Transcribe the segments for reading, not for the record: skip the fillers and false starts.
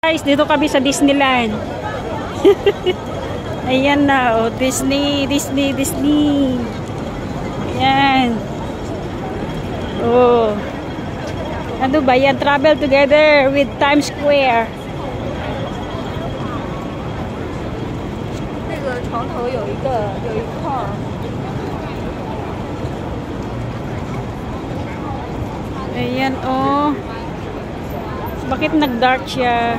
Guys, dito kami sa Disneyland. Ayan na, oh, Disney. Ayan. Oh. Ano ba yan? Travel together with Times Square. Ayan, oh. Bakit nag-dark siya?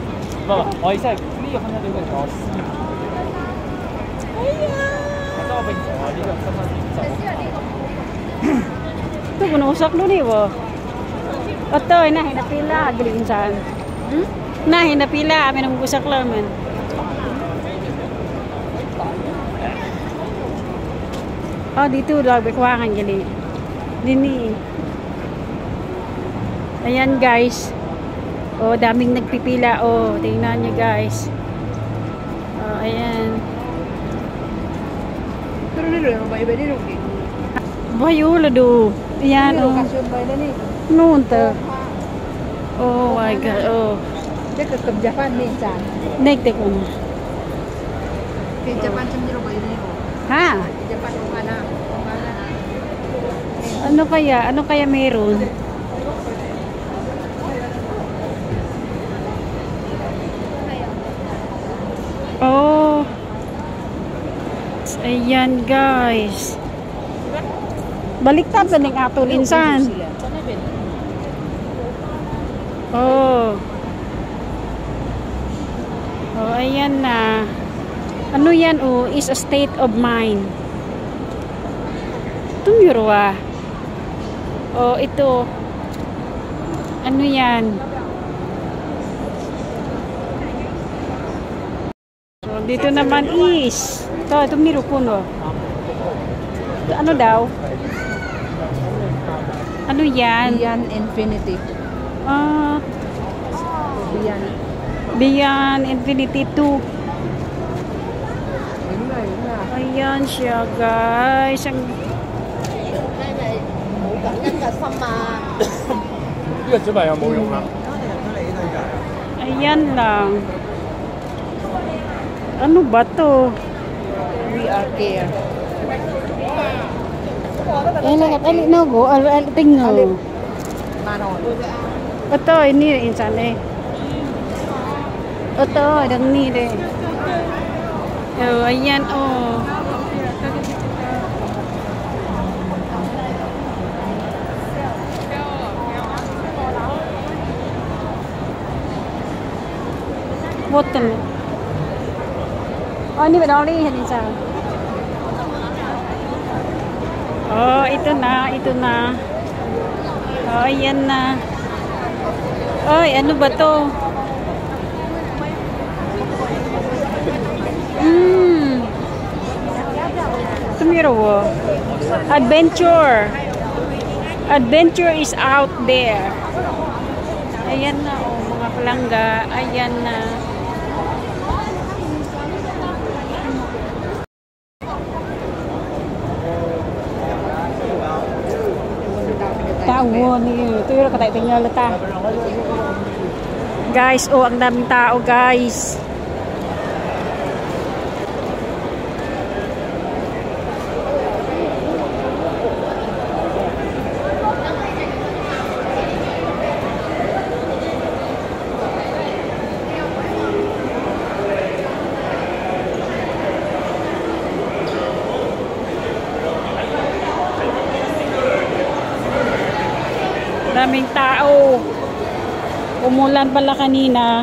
Ito, punusak doon eh, wo. Ito, hinapila. Giliin saan? Hinapila. Amin ang busak lang, man. Oh, dito. Lagbikwaan, gali. Dini. Ayan, guys. Oh, daming nagpipila. Oh, tingnan nyo, guys. Oh, ayan. Bayo, lado. Ayan, oh. Noon to. Oh my God, oh. Chắc là cầm Japan nên chán. Nagtik mo na. Thì Japan chăm đi rồi đi. Ha? Japan mana? Ano kaya? Ano kaya meron? Oh. Ayan, guys. Baliktad sa ning aton insan. Oh. Oh, ayan na. Ano yan, oh, is a state of mind. Tumiro. Oh, ito. Ano yan? So, dito naman is. Ito miro ko, no. Ano daw? Ano yan? Beyond Infinity. Beyond Infinity 2. Ayan siya, guys. Ang... Ayan lang. Ano ba to? We are there. Ali no go, ali tingno. Manon. Ito, ini insan eh. Ito, dang ni deh. Oh, ayan oh. Botol. Oh, ini bedoli insan. Oh, ito na. Oh, ayan na. Oy, ano ba to? Tumiro. Adventure. Adventure is out there. Ayan na, oh, mga palangga. Ayan na. Guys, oh, ang daming tao, guys. Daming tao. Umulan pala kanina.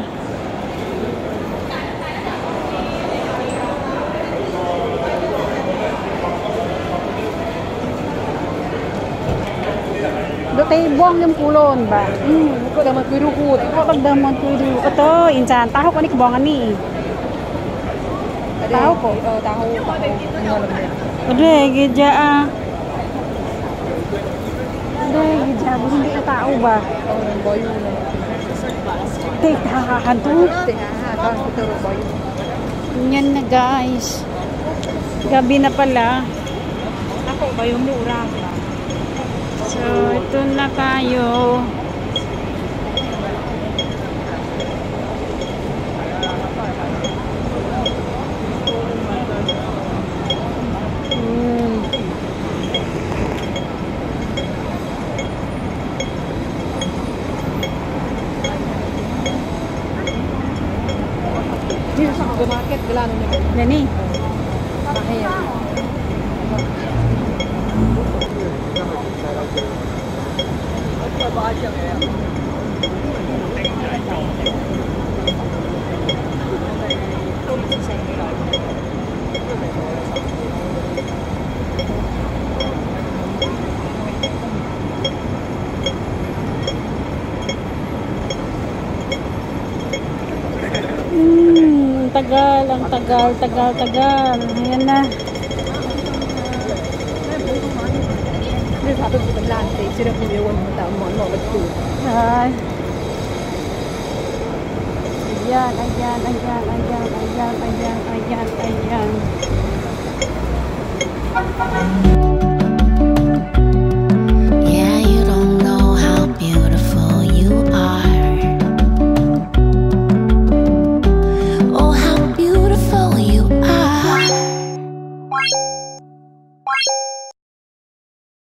Dutay buang yung kulon ba? Ko daman kuidukut. Ko daman kuidu. Ito, insan tahu ko ni kebongan ni. Tahu ko. Oh, tahu. Ade, geja ah. Ade, geja hindi ka tao ba? Oh, boyo na. Tekahan tu. Tekahan pero boyo. Yan na, guys. Gabi na pala. Ako boyo mura. So, ito na tayo. supermarket gelano na. Gani. Ayan. Tagal. Ayan na. Ini satu di lantai, sudah punya wan tak mau betul. Ay. Ayan.